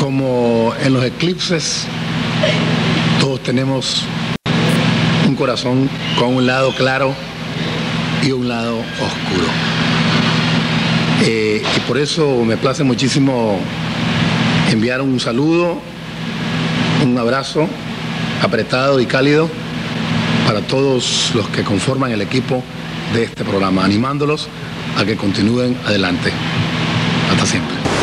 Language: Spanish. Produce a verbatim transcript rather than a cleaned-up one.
como en los eclipses, todos tenemos un corazón con un lado claro y un lado oscuro. Eh, y por eso me place muchísimo enviar un saludo, un abrazo apretado y cálido para todos los que conforman el equipo de este programa, animándolos a que continúen adelante. Hasta siempre.